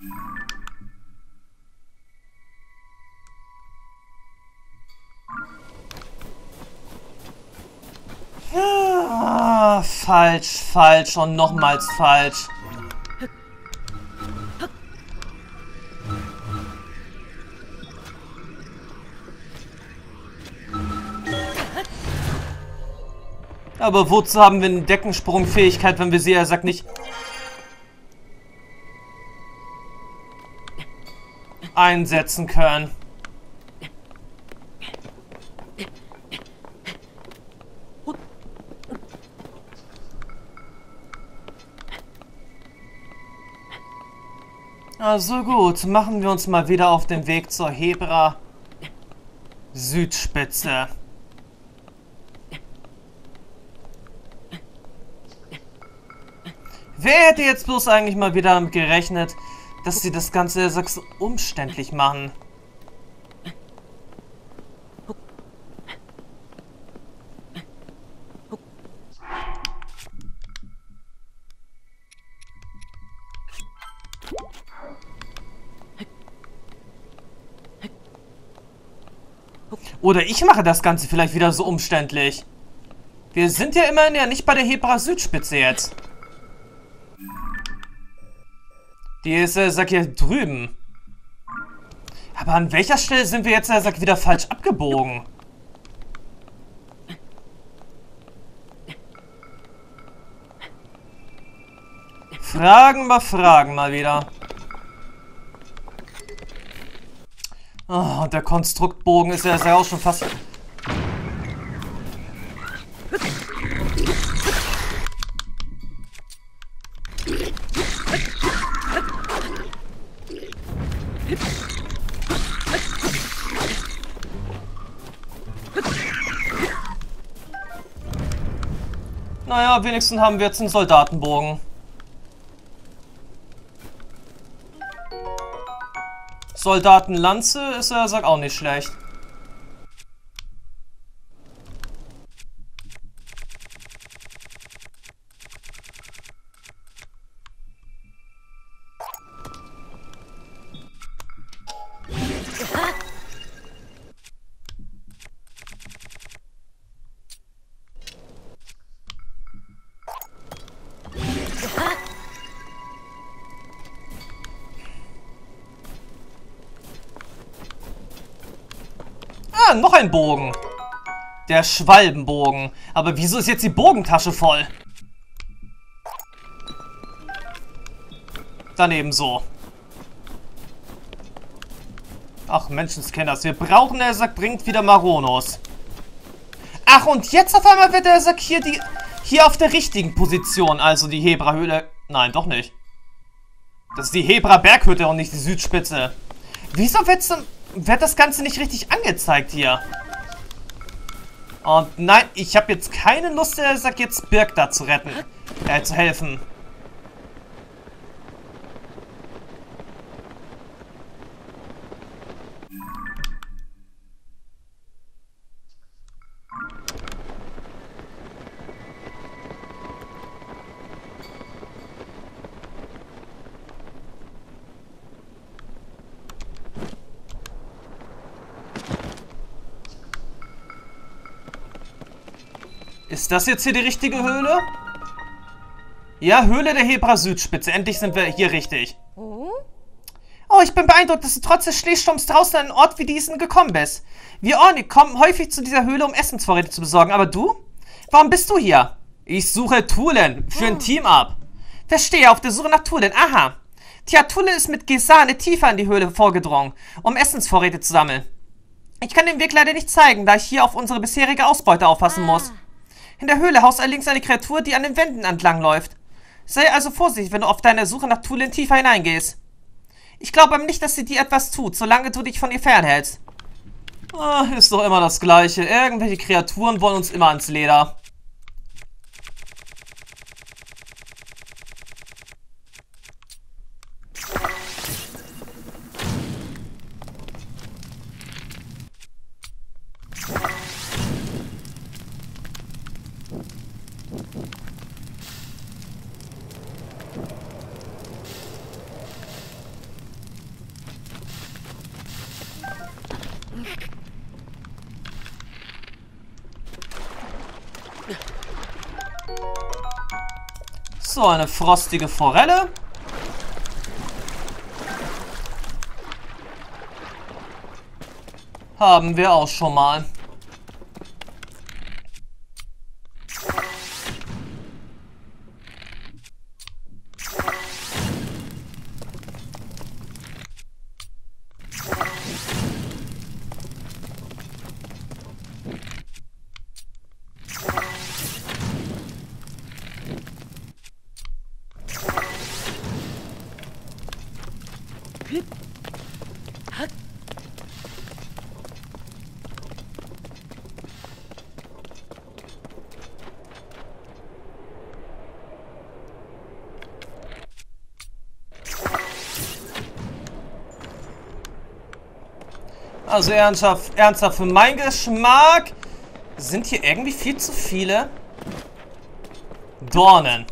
Ah, falsch, falsch und nochmals falsch. Aber wozu haben wir eine Deckensprungfähigkeit, wenn wir sie, er sagt, nicht einsetzen können? Also gut, machen wir uns mal wieder auf den Weg zur Hebra Südspitze. Wer hätte jetzt bloß eigentlich mal wieder damit gerechnet, dass sie das Ganze so umständlich machen? Oder ich mache das Ganze vielleicht wieder so umständlich. Wir sind ja immerhin ja nicht bei der Hebra Südspitze jetzt. Die ist, sag hier drüben. Aber an welcher Stelle sind wir jetzt, sag wieder falsch abgebogen? Fragen mal wieder. Oh, und der Konstruktbogen ist ja auch schon fast... Naja, wenigstens haben wir jetzt einen Soldatenbogen. Soldatenlanze ist, sagt auch nicht schlecht. Ah, noch ein Bogen. Der Schwalbenbogen. Aber wieso ist jetzt die Bogentasche voll? Daneben so. Ach, Menschenskenners. Wir brauchen, der Sack bringt wieder Maronos. Ach, und jetzt auf einmal wird der Sack hier auf der richtigen Position. Also die Hebra-Höhle. Nein, doch nicht. Das ist die Hebra-Berghütte und nicht die Südspitze. Wieso wird das Ganze nicht richtig angezeigt hier? Und nein, ich habe jetzt keine Lust, der Sack jetzt Birk da zu retten. Zu helfen. Ist das jetzt hier die richtige Höhle? Ja, Höhle der Hebra Südspitze. Endlich sind wir hier richtig. Oh, ich bin beeindruckt, dass du trotz des Schneesturms draußen an einen Ort wie diesen gekommen bist. Wir Ornik kommen häufig zu dieser Höhle, um Essensvorräte zu besorgen. Aber du? Warum bist du hier? Ich suche Tulen für ein Team-Up. Verstehe, auf der Suche nach Tulen. Aha. Tja, Tulen ist mit Gesane tiefer in die Höhle vorgedrungen, um Essensvorräte zu sammeln. Ich kann den Weg leider nicht zeigen, da ich hier auf unsere bisherige Ausbeute aufpassen muss. In der Höhle haust allerdings eine Kreatur, die an den Wänden entlang läuft. Sei also vorsichtig, wenn du auf deiner Suche nach Tulen tiefer hineingehst. Ich glaube aber nicht, dass sie dir etwas tut, solange du dich von ihr fernhältst. Ah, ist doch immer das Gleiche. Irgendwelche Kreaturen wollen uns immer ans Leder. So, eine frostige Forelle. Haben wir auch schon mal. Also ernsthaft für meinen Geschmack sind hier irgendwie viel zu viele Dornen.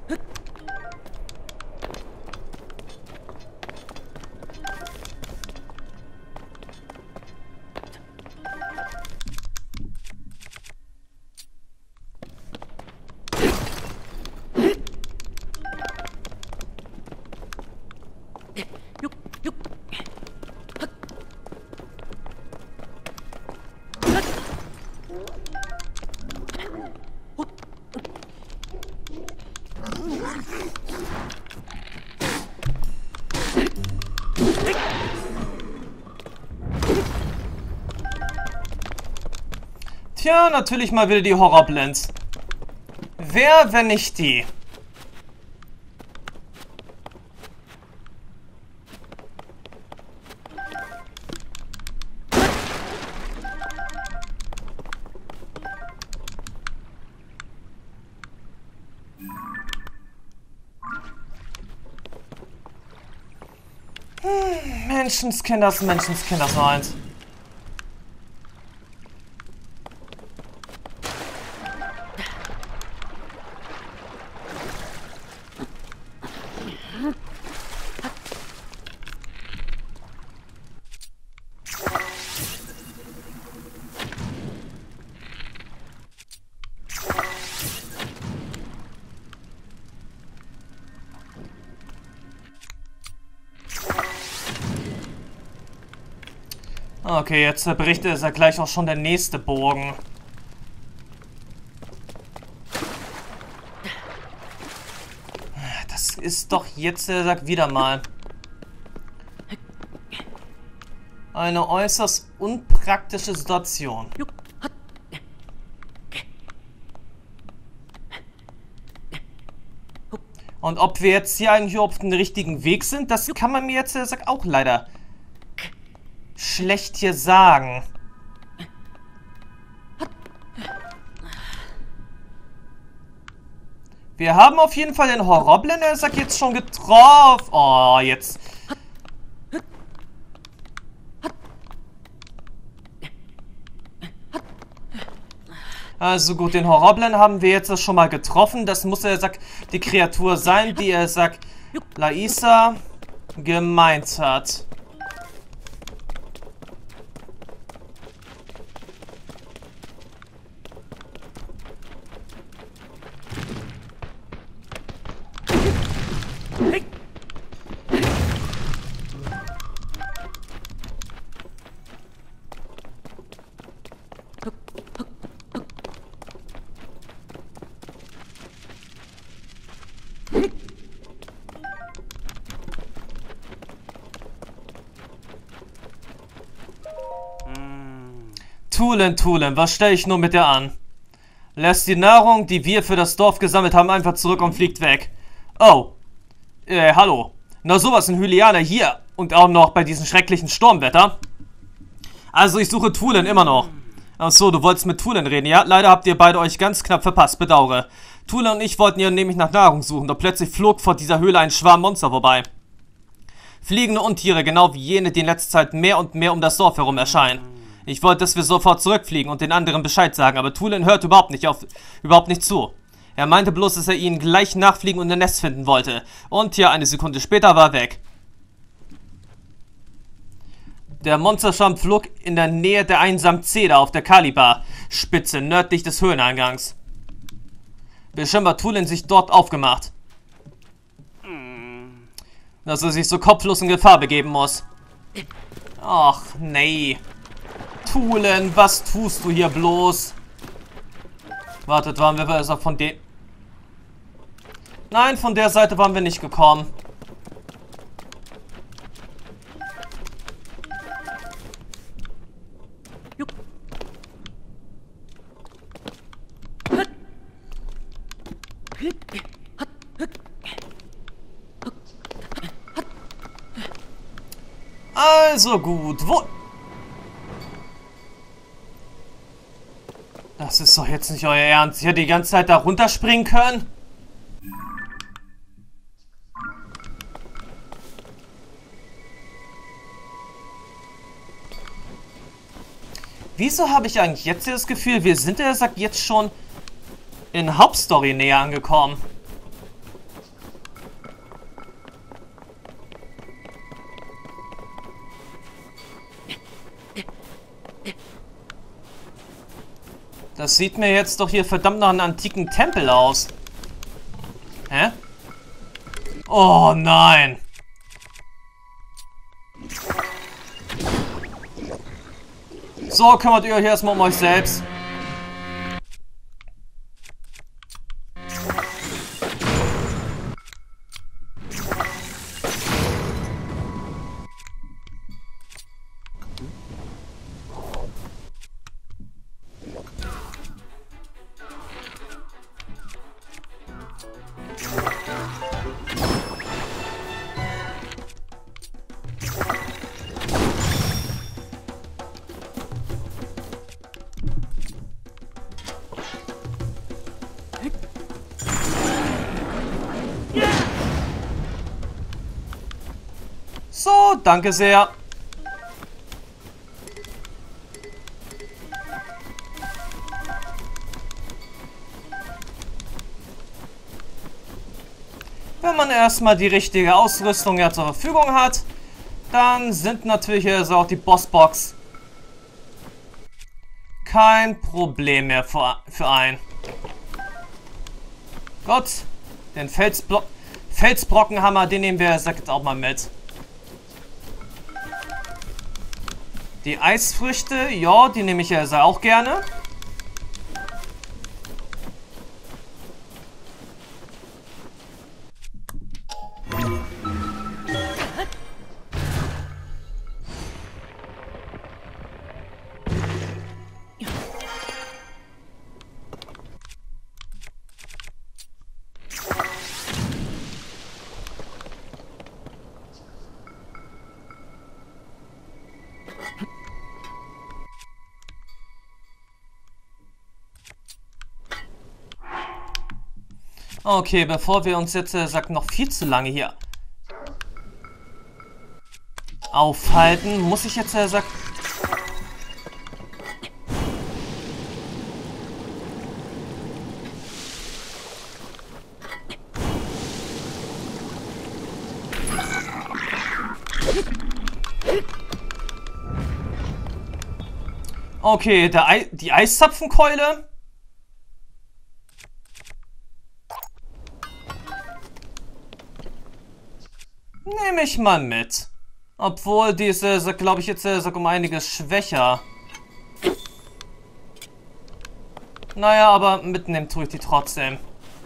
Tja, natürlich mal wieder die Horrorblends. Wer, wenn nicht die? Menschenskinders nur eins. Okay, jetzt berichtet er gleich auch schon der nächste Bogen. Das ist doch jetzt, er sagt wieder mal, eine äußerst unpraktische Situation. Und ob wir jetzt hier eigentlich auf dem richtigen Weg sind, das kann man mir jetzt, er sagt, auch leider schlecht hier sagen. Wir haben auf jeden Fall den Horrorblender, er sagt, jetzt schon getroffen. Oh, jetzt. Also gut, den Horrorblender haben wir jetzt schon mal getroffen. Das muss, er sagt, die Kreatur sein, die, er sagt, Laisa gemeint hat. Tulen, was stelle ich nur mit der an? Lässt die Nahrung, die wir für das Dorf gesammelt haben, einfach zurück und fliegt weg. Oh. Hallo. Na sowas, ein Hylianer hier und auch noch bei diesem schrecklichen Sturmwetter. Also ich suche Tulen immer noch. Achso, du wolltest mit Tulen reden, ja? Leider habt ihr beide euch ganz knapp verpasst, bedauere. Tulen und ich wollten ja nämlich nach Nahrung suchen, doch plötzlich flog vor dieser Höhle ein Schwarm Monster vorbei. Fliegende Untiere, genau wie jene, die in letzter Zeit mehr und mehr um das Dorf herum erscheinen. Ich wollte, dass wir sofort zurückfliegen und den anderen Bescheid sagen, aber Tulen hört überhaupt nicht zu. Er meinte bloß, dass er ihnen gleich nachfliegen und ein Nest finden wollte. Und ja, eine Sekunde später war er weg. Der Monsterschwarm flog in der Nähe der einsamen Zeder auf der Kalibar-Spitze nördlich des Höheneingangs. Bestimmt hat Tulen sich dort aufgemacht. dass er sich so kopflos in Gefahr begeben muss. Ach, nee. Tulen, was tust du hier bloß? Wartet, waren wir also von dem... Nein, von der Seite waren wir nicht gekommen. Also gut, wo... Das ist doch jetzt nicht euer Ernst. Ich hätte die ganze Zeit da runterspringen können. Wieso habe ich eigentlich jetzt das Gefühl, wir sind ja sagt jetzt schon in Hauptstory näher angekommen? Das sieht mir jetzt doch hier verdammt nach einem antiken Tempel aus. Hä? Oh nein. So, kümmert ihr euch erstmal um euch selbst. So, danke sehr. Wenn man erstmal die richtige Ausrüstung ja zur Verfügung hat, dann sind natürlich also auch die Bossbox kein Problem mehr für einen. Gut, den Felsbrockenhammer, den nehmen wir jetzt auch mal mit. Die Eisfrüchte, ja, die nehme ich ja auch gerne. Okay, bevor wir uns jetzt, noch viel zu lange hier aufhalten, muss ich jetzt, Okay, die Eiszapfenkeule. Nehme ich mal mit. Obwohl diese, glaube ich, jetzt um einiges schwächer. Naja, aber mitnehmen tue ich die trotzdem.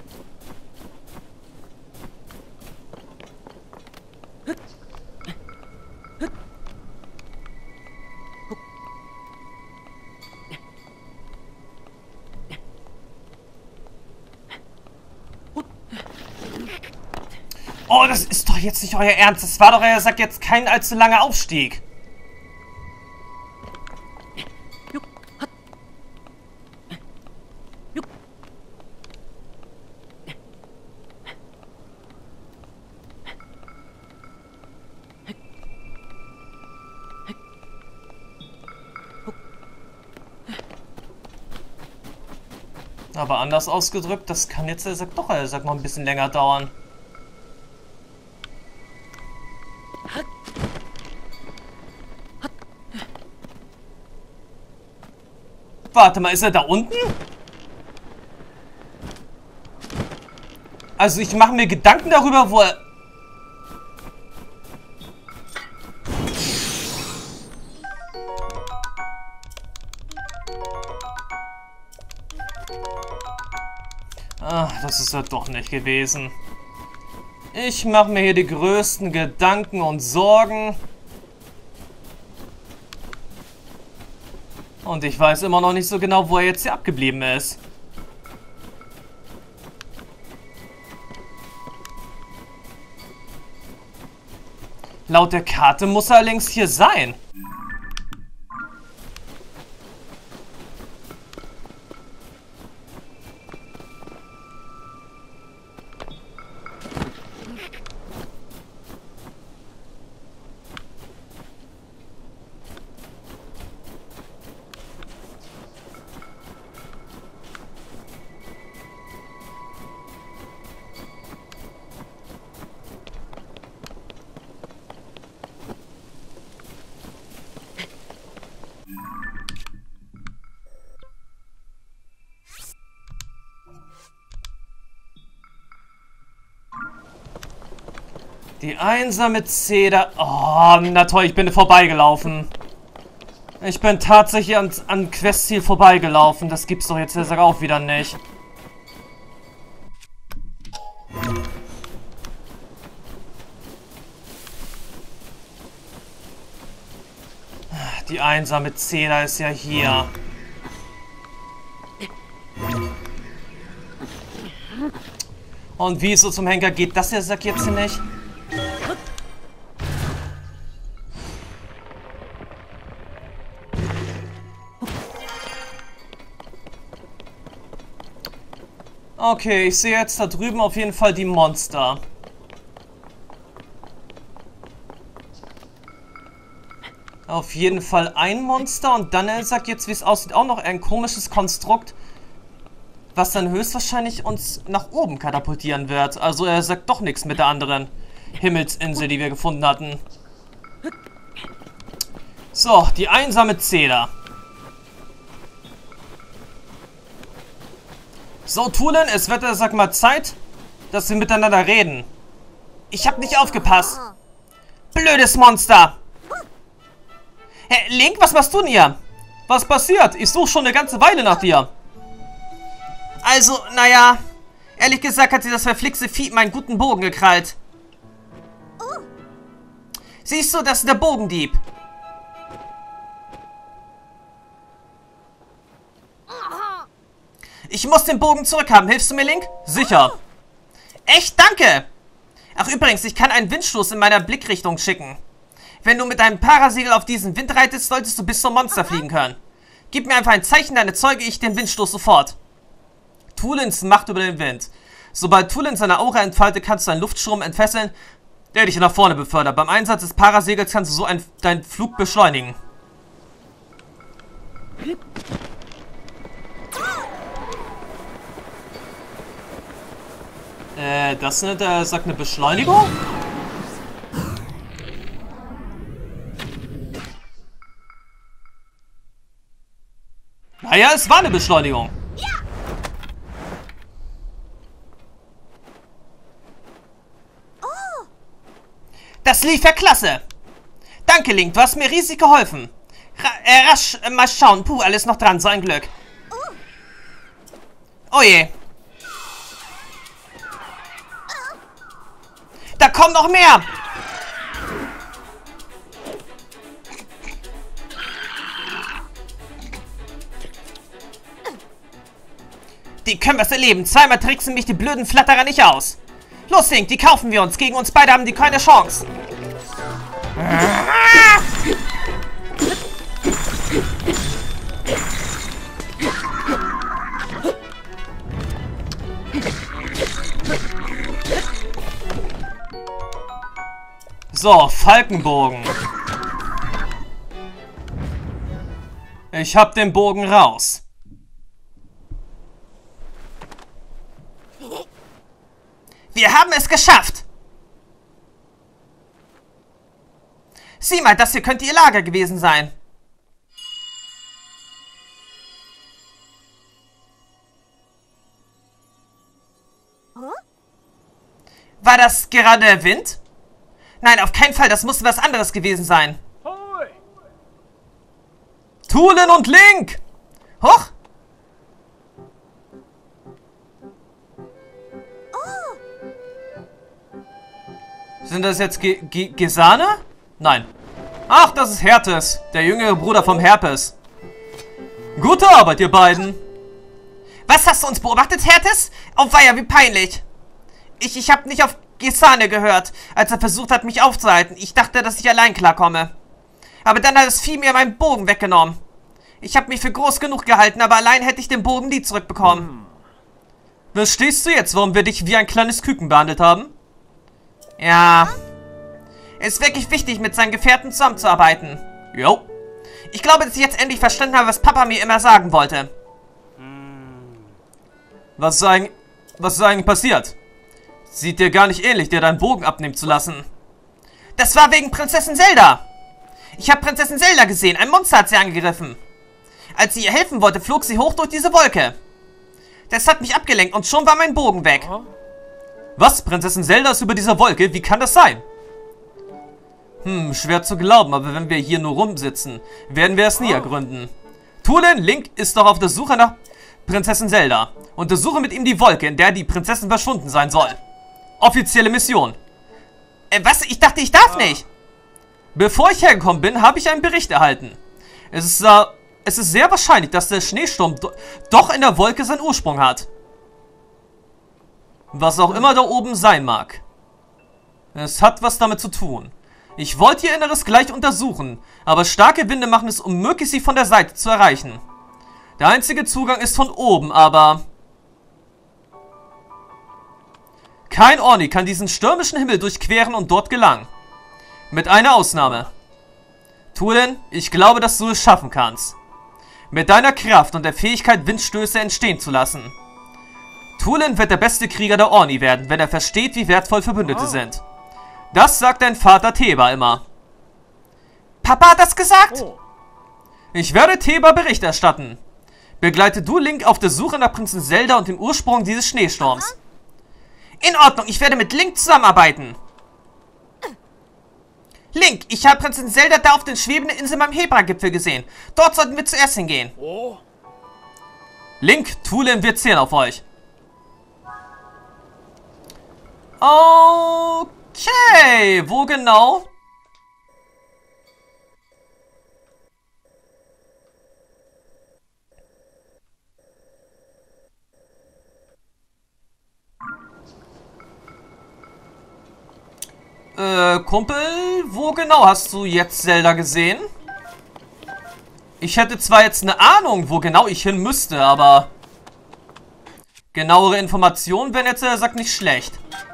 Oh, das ist doch jetzt nicht euer Ernst. Das war doch, jetzt kein allzu langer Aufstieg. Aber anders ausgedrückt, das kann jetzt, doch, noch ein bisschen länger dauern. Warte mal, ist er da unten? Also ich mache mir Gedanken darüber, wo er... Ach, das ist ja doch nicht gewesen. Ich mache mir hier die größten Gedanken und Sorgen. Und ich weiß immer noch nicht so genau, wo er jetzt hier abgeblieben ist. Laut der Karte muss er längst hier sein. Die einsame Zeder. Oh, na toll, ich bin vorbeigelaufen. Ich bin tatsächlich an Questziel vorbeigelaufen. Das gibt's doch jetzt auch wieder nicht. Die einsame Zeder ist ja hier. Und wieso zum Henker geht das der Sack jetzt nicht? Okay, ich sehe jetzt da drüben auf jeden Fall die Monster. Auf jeden Fall ein Monster und dann, er sagt jetzt, wie es aussieht, auch noch ein komisches Konstrukt, was dann höchstwahrscheinlich uns nach oben katapultieren wird. Also er sagt doch nichts mit der anderen Himmelsinsel, die wir gefunden hatten. So, die einsame Zeder. So, Tulin, es wird, sag mal, Zeit, dass wir miteinander reden. Ich hab nicht aufgepasst. Blödes Monster. Hey, Link, was machst du denn hier? Was passiert? Ich suche schon eine ganze Weile nach dir. Also, naja, ehrlich gesagt hat sie das verflixte Vieh meinen guten Bogen gekrallt. Siehst du, das ist der Bogendieb. Ich muss den Bogen zurückhaben. Hilfst du mir, Link? Sicher. Echt, danke. Ach, übrigens, ich kann einen Windstoß in meiner Blickrichtung schicken. Wenn du mit deinem Parasegel auf diesen Wind reitest, solltest du bis zum Monster fliegen können. Gib mir einfach ein Zeichen, dann erzeuge ich den Windstoß sofort. Tulins Macht über den Wind. Sobald Tulin seine Aura entfaltet, kannst du einen Luftstrom entfesseln, der dich nach vorne befördert. Beim Einsatz des Parasegels kannst du so deinen Flug beschleunigen. Das sagt eine Beschleunigung? Naja, es war eine Beschleunigung. Das lief ja klasse. Danke, Link, du hast mir riesig geholfen. Rasch, mal schauen. Puh, alles noch dran, so ein Glück. Oh je. Da kommen noch mehr. Die können wir erleben. Zweimal tricksen mich die blöden Flatterer nicht aus. Los, Link, die kaufen wir uns. Gegen uns beide haben die keine Chance. So, Falkenbogen. Ich hab den Bogen raus. Wir haben es geschafft! Sieh mal, das hier könnte ihr Lager gewesen sein. War das gerade der Wind? Nein, auf keinen Fall, das musste was anderes gewesen sein. Tulin und Link! Hoch! Sind das jetzt Gesane? Nein. Ach, das ist Hertes, der jüngere Bruder vom Herpes. Gute Arbeit, ihr beiden. Was hast du uns beobachtet, Hertes? Oh weia, wie peinlich. Ich hab nicht auf Gesane gehört, als er versucht hat, mich aufzuhalten. Ich dachte, dass ich allein klarkomme. Aber dann hat das Vieh mir meinen Bogen weggenommen. Ich habe mich für groß genug gehalten, aber allein hätte ich den Bogen nie zurückbekommen. Verstehst du jetzt, warum wir dich wie ein kleines Küken behandelt haben? Ja. Es ist wirklich wichtig, mit seinen Gefährten zusammenzuarbeiten. Jo. Ich glaube, dass ich jetzt endlich verstanden habe, was Papa mir immer sagen wollte. Was ist eigentlich passiert? Sieht dir gar nicht ähnlich, dir deinen Bogen abnehmen zu lassen. Das war wegen Prinzessin Zelda. Ich habe Prinzessin Zelda gesehen. Ein Monster hat sie angegriffen. Als sie ihr helfen wollte, flog sie hoch durch diese Wolke. Das hat mich abgelenkt und schon war mein Bogen weg. Was? Prinzessin Zelda ist über dieser Wolke? Wie kann das sein? Schwer zu glauben, aber wenn wir hier nur rumsitzen, werden wir es nie ergründen. Tulin, Link ist doch auf der Suche nach Prinzessin Zelda. Untersuche mit ihm die Wolke, in der die Prinzessin verschwunden sein soll. Offizielle Mission. Was? Ich dachte, ich darf nicht. Bevor ich hergekommen bin, habe ich einen Bericht erhalten. Es ist sehr wahrscheinlich, dass der Schneesturm doch in der Wolke seinen Ursprung hat. Was auch immer da oben sein mag. Es hat was damit zu tun. Ich wollte ihr Inneres gleich untersuchen, aber starke Winde machen es unmöglich, sie von der Seite zu erreichen. Der einzige Zugang ist von oben, aber... Kein Orni kann diesen stürmischen Himmel durchqueren und dort gelangen. Mit einer Ausnahme. Tulin, ich glaube, dass du es schaffen kannst. Mit deiner Kraft und der Fähigkeit, Windstöße entstehen zu lassen. Tulin wird der beste Krieger der Orni werden, wenn er versteht, wie wertvoll Verbündete sind. Das sagt dein Vater Teba immer. Papa hat das gesagt? Ich werde Teba Bericht erstatten. Begleite du Link auf der Suche nach Prinzessin Zelda und dem Ursprung dieses Schneesturms. In Ordnung, ich werde mit Link zusammenarbeiten. Link, ich habe Prinzessin Zelda da auf den schwebenden Inseln beim Hebra-Gipfel gesehen. Dort sollten wir zuerst hingehen. Link, Tulin, wir zählen auf euch. Okay, wo genau? Kumpel, wo genau hast du jetzt Zelda gesehen? Ich hätte zwar jetzt eine Ahnung, wo genau ich hin müsste, aber... genauere Informationen wären jetzt, sagt nicht schlecht.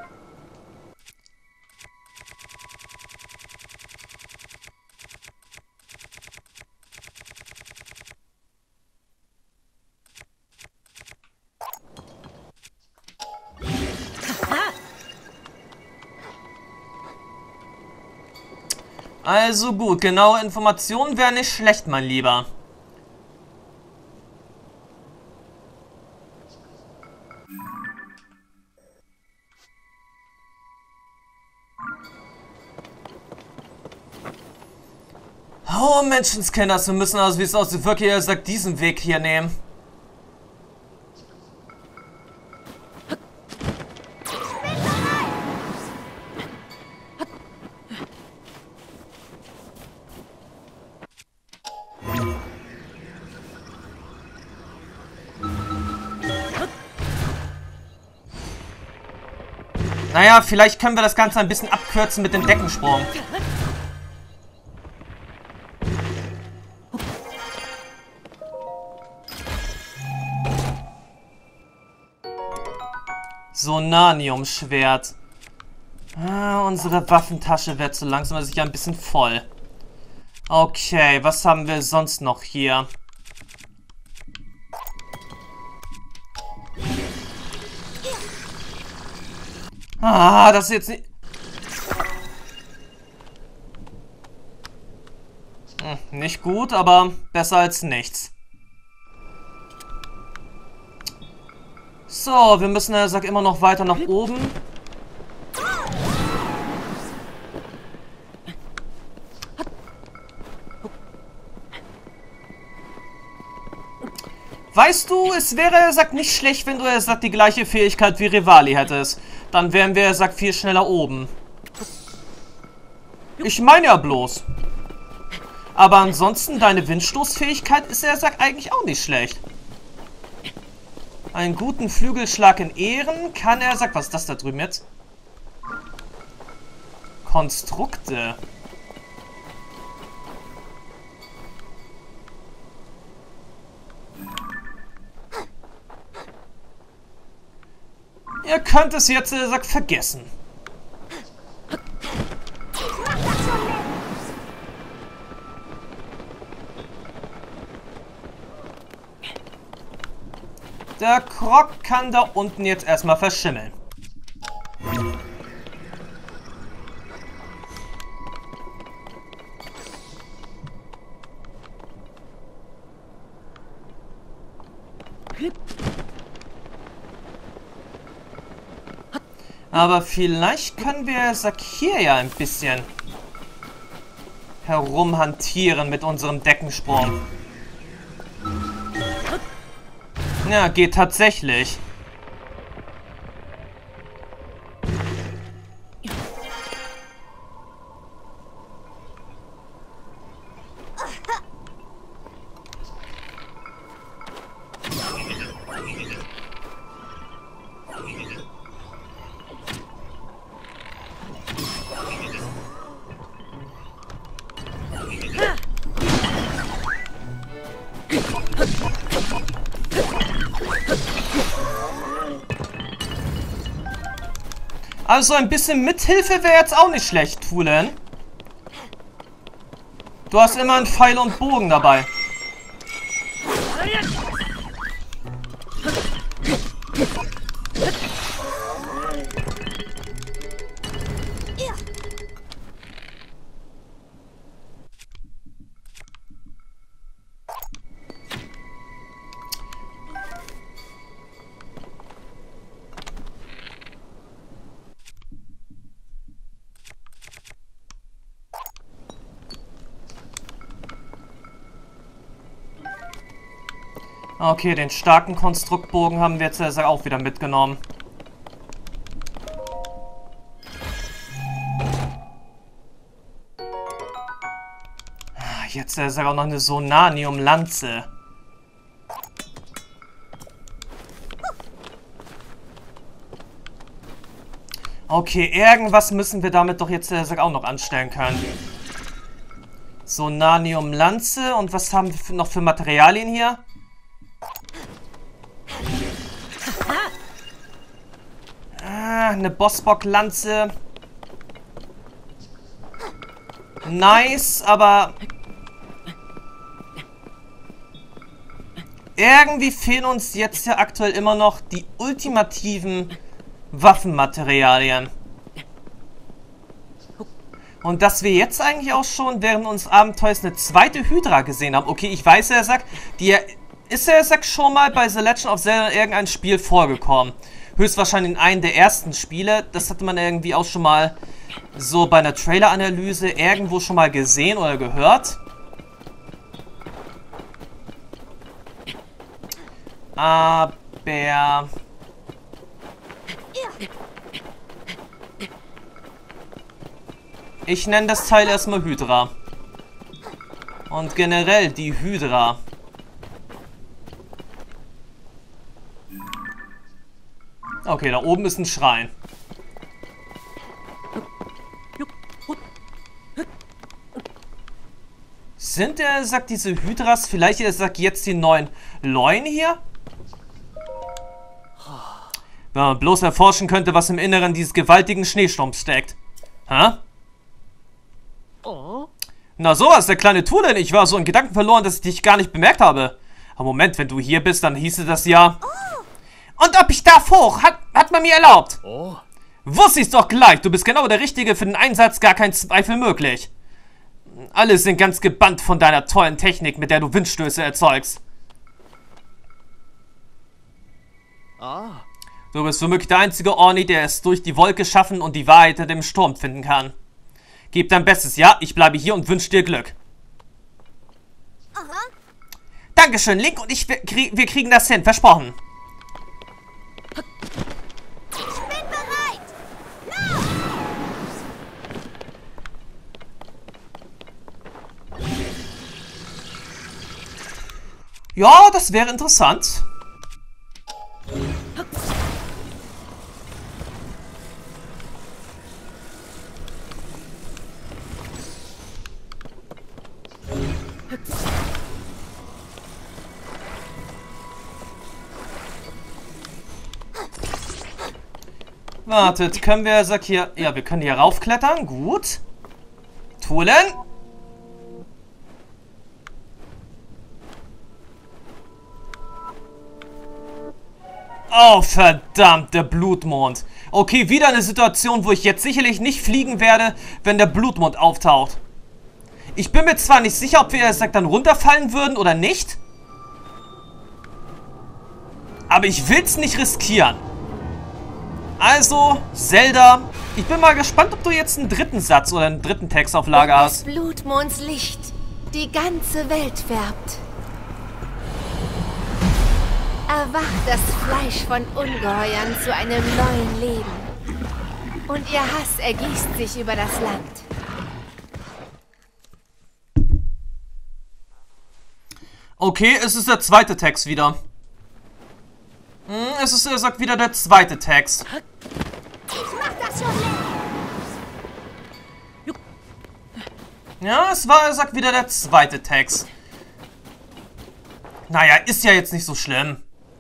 Also gut, genaue Informationen wären nicht schlecht, mein Lieber. Oh, Menschenskinder, wir müssen also, wie es aussieht, wirklich, sagt, diesen Weg hier nehmen. Naja, vielleicht können wir das Ganze ein bisschen abkürzen mit dem Deckensprung. Sonanium-Schwert. Unsere Waffentasche wird so langsam sicher ein bisschen voll. Okay, was haben wir sonst noch hier? Das ist jetzt nicht... Nicht gut, aber besser als nichts. So, wir müssen, er sagt, immer noch weiter nach oben. Weißt du, es wäre, er sagt, nicht schlecht, wenn du, er sagt, die gleiche Fähigkeit wie Revali hättest. Dann wären wir, er sagt, viel schneller oben. Ich meine ja bloß. Aber ansonsten, deine Windstoßfähigkeit ist ja, sagt, eigentlich auch nicht schlecht. Einen guten Flügelschlag in Ehren kann er, sagt, was ist das da drüben jetzt? Konstrukte. Ihr könnt es jetzt, sagt, vergessen. Der Krog kann da unten jetzt erstmal verschimmeln. Aber vielleicht können wir, sag, hier ja ein bisschen herumhantieren mit unserem Deckensprung. Ja, geht tatsächlich. Also ein bisschen Mithilfe wäre jetzt auch nicht schlecht, Tulen. Du hast immer einen Pfeil und Bogen dabei. Okay, den starken Konstruktbogen haben wir jetzt auch wieder mitgenommen. Jetzt ist auch noch eine Sonanium-Lanze. Okay, irgendwas müssen wir damit doch jetzt auch noch anstellen können. Sonanium-Lanze. Und was haben wir noch für Materialien hier? Eine Bossbock-Lanze. Nice, aber irgendwie fehlen uns jetzt ja aktuell immer noch die ultimativen Waffenmaterialien. Und dass wir jetzt eigentlich auch schon während unseres Abenteuers eine zweite Hydra gesehen haben. Okay, ich weiß, er sagt, die ist er sagt schon mal bei The Legend of Zelda in irgendein Spiel vorgekommen. Höchstwahrscheinlich in einem der ersten Spiele. Das hatte man irgendwie auch schon mal so bei einer Trailer-Analyse irgendwo schon mal gesehen oder gehört. Aber ich nenne das Teil erstmal Hydra. Und generell die Hydra. Okay, da oben ist ein Schrein. Sind sagt diese Hydras vielleicht sagt jetzt die neuen Leuen hier? Wenn man bloß erforschen könnte, was im Inneren dieses gewaltigen Schneesturms steckt. Hä? Na sowas, der kleine Tulen. Ich war so in Gedanken verloren, dass ich dich gar nicht bemerkt habe. Aber Moment, wenn du hier bist, dann hieße das ja... Und ob ich darf hoch, hat man mir erlaubt. Wusste ich's doch gleich, du bist genau der Richtige für den Einsatz, gar kein Zweifel möglich. Alle sind ganz gebannt von deiner tollen Technik, mit der du Windstöße erzeugst. Du bist womöglich der einzige Orni, der es durch die Wolke schaffen und die Wahrheit in dem Sturm finden kann. Gib dein Bestes, ja? Ich bleibe hier und wünsche dir Glück. Dankeschön, Link und ich, wir kriegen das hin, versprochen. Ja, das wäre interessant. Wartet, können wir, sag hier... Ja, wir können hier raufklettern. Gut. Tulen. Oh, verdammt, der Blutmond. Okay, wieder eine Situation, wo ich jetzt sicherlich nicht fliegen werde, wenn der Blutmond auftaucht. Ich bin mir zwar nicht sicher, ob wir dann runterfallen würden oder nicht. Aber ich will es nicht riskieren. Also, Zelda, ich bin mal gespannt, ob du jetzt einen dritten Satz oder einen dritten Text auf Lager hast. Das Blutmonds Licht die ganze Welt färbt. Erwacht das Fleisch von Ungeheuern zu einem neuen Leben. Und ihr Hass ergießt sich über das Land. Okay, es ist der zweite Text wieder. Es ist, er sagt, wieder der zweite Text. Ich mach das schon längst. Ja, es war, er sagt, wieder der zweite Text. Naja, ist ja jetzt nicht so schlimm.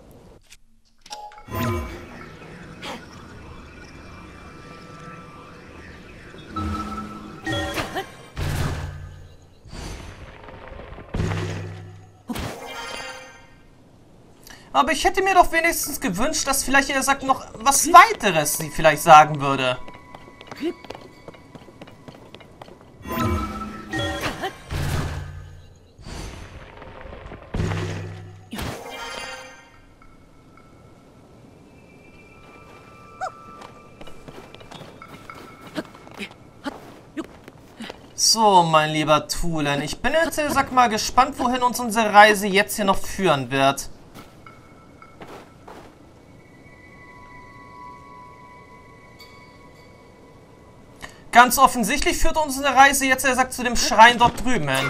Aber ich hätte mir doch wenigstens gewünscht, dass vielleicht er sagt noch was weiteres sie vielleicht sagen würde. So, mein lieber Tulen, ich bin jetzt, sag mal, gespannt, wohin uns unsere Reise jetzt hier noch führen wird. Ganz offensichtlich führt unsere Reise jetzt, er sagt, zu dem Schrein dort drüben hin.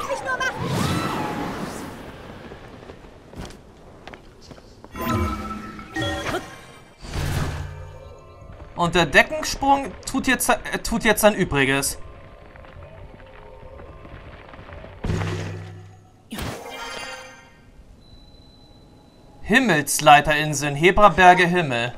Und der Deckensprung tut jetzt sein Übriges. Himmelsleiterinseln, Hebraberge Himmel.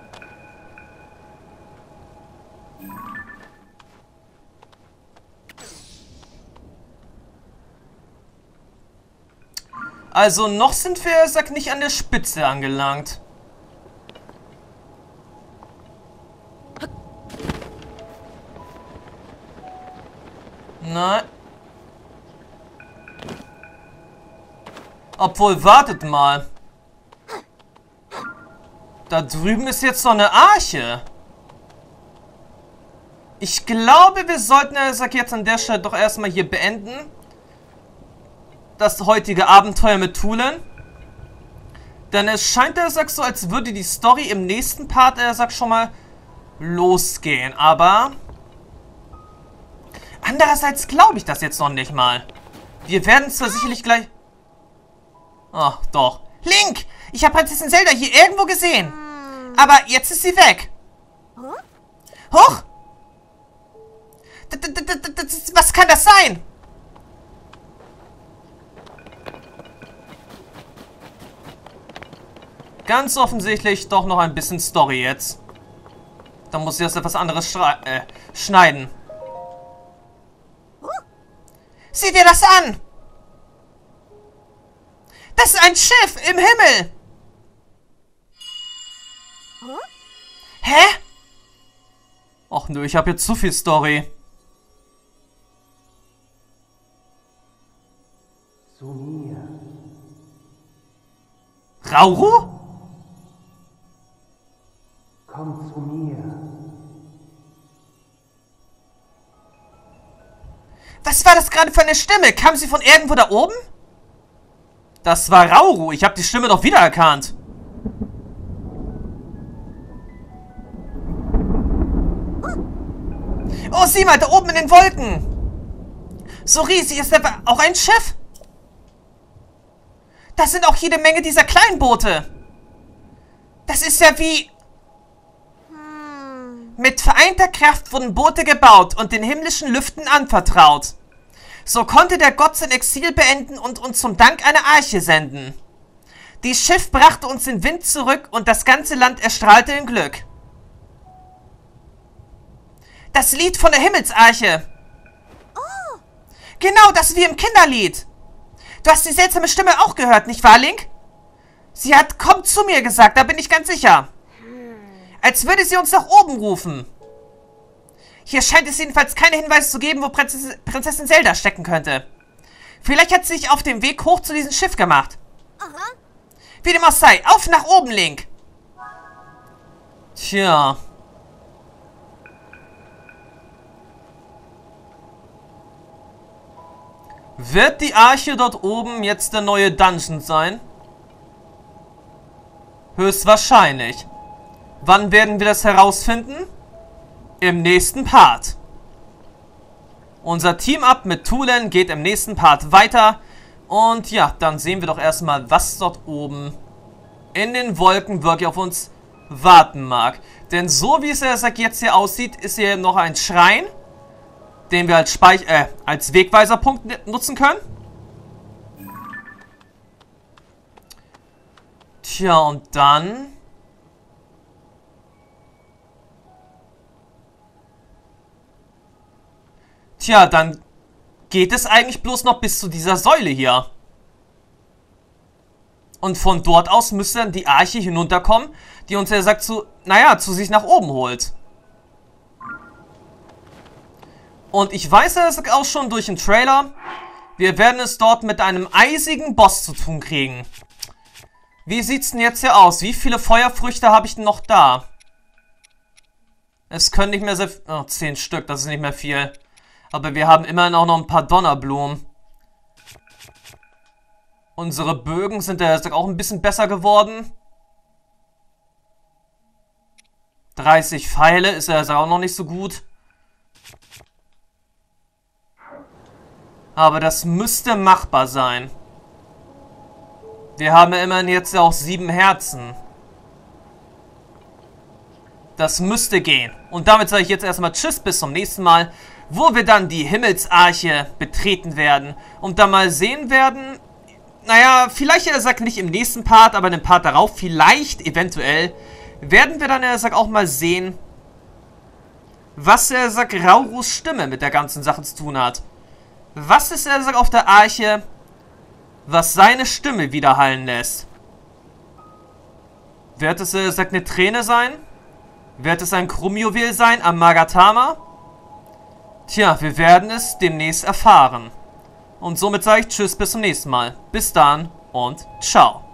Also noch sind wir, er sagt, nicht an der Spitze angelangt. Nein. Obwohl, wartet mal. Da drüben ist jetzt so eine Arche. Ich glaube, wir sollten, er sagt, jetzt an der Stelle doch erstmal hier beenden. Das heutige Abenteuer mit Tulen. Denn es scheint, er sagt, so, als würde die Story im nächsten Part, er sagt, schon mal losgehen. Aber andererseits glaube ich das jetzt noch nicht mal. Wir werden zwar sicherlich gleich... Ach, doch. Link! Ich habe Prinzessin Zelda hier irgendwo gesehen. Aber jetzt ist sie weg. Hoch! Was kann das sein? Ganz offensichtlich doch noch ein bisschen Story jetzt. Da muss ich erst etwas anderes schneiden. Sieh dir das an! Das ist ein Schiff im Himmel! Hä? Och nö, ich habe jetzt zu viel Story. Zu mir. Rauru? Komm zu mir. Was war das gerade für eine Stimme? Kam sie von irgendwo da oben? Das war Rauru. Ich habe die Stimme doch wiedererkannt. Oh, sieh mal, da oben in den Wolken. So riesig ist aber auch ein Schiff. Das sind auch jede Menge dieser kleinen Boote. Das ist ja wie... Mit vereinter Kraft wurden Boote gebaut und den himmlischen Lüften anvertraut. So konnte der Gott sein Exil beenden und uns zum Dank eine Arche senden. Dies Schiff brachte uns den Wind zurück und das ganze Land erstrahlte in Glück. Das Lied von der Himmelsarche. Oh. Genau, das wie im Kinderlied. Du hast die seltsame Stimme auch gehört, nicht wahr, Link? Sie hat "Komm zu mir" gesagt, da bin ich ganz sicher. Als würde sie uns nach oben rufen. Hier scheint es jedenfalls keine Hinweise zu geben, wo Prinzessin Zelda stecken könnte. Vielleicht hat sie sich auf dem Weg hoch zu diesem Schiff gemacht. Aha. Wie dem auch sei, auf nach oben, Link. Tja. Wird die Arche dort oben jetzt der neue Dungeon sein? Höchstwahrscheinlich. Wann werden wir das herausfinden? Im nächsten Part. Unser Team-Up mit Tulen geht im nächsten Part weiter. Und ja, dann sehen wir doch erstmal, was dort oben in den Wolken wirklich auf uns warten mag. Denn so wie es jetzt hier aussieht, ist hier noch ein Schrein, den wir als Wegweiserpunkt nutzen können. Tja, und dann... Tja, dann geht es eigentlich bloß noch bis zu dieser Säule hier. Und von dort aus müsste dann die Arche hinunterkommen, die uns ja sagt, zu sich nach oben holt. Und ich weiß ja auch schon durch den Trailer, wir werden es dort mit einem eisigen Boss zu tun kriegen. Wie sieht's denn jetzt hier aus? Wie viele Feuerfrüchte habe ich denn noch da? Es können nicht mehr sehr... Oh, 10 Stück, das ist nicht mehr viel. Aber wir haben immerhin auch noch ein paar Donnerblumen. Unsere Bögen sind ja auch ein bisschen besser geworden. 30 Pfeile ist ja auch noch nicht so gut. Aber das müsste machbar sein. Wir haben ja immerhin jetzt ja auch 7 Herzen. Das müsste gehen. Und damit sage ich jetzt erstmal Tschüss, bis zum nächsten Mal, wo wir dann die Himmelsarche betreten werden und dann mal sehen werden, naja, vielleicht nicht im nächsten Part, aber in dem Part darauf, vielleicht, eventuell, werden wir dann auch mal sehen, was Raurus Stimme mit der ganzen Sache zu tun hat. Was ist auf der Arche, was seine Stimme widerhallen lässt? Wird es eine Träne sein? Wird es ein Krummjuwel sein am Magatama? Tja, wir werden es demnächst erfahren. Und somit sage ich Tschüss, bis zum nächsten Mal. Bis dann und ciao.